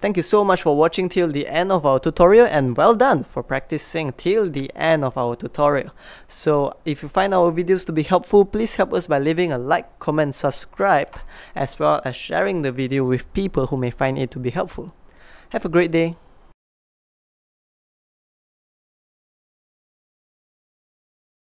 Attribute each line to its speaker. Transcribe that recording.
Speaker 1: Thank you so much for watching till the end of our tutorial, and well done for practicing till the end of our tutorial. So if you find our videos to be helpful, please help us by leaving a like, comment, subscribe, as well as sharing the video with people who may find it to be helpful. Have a great day.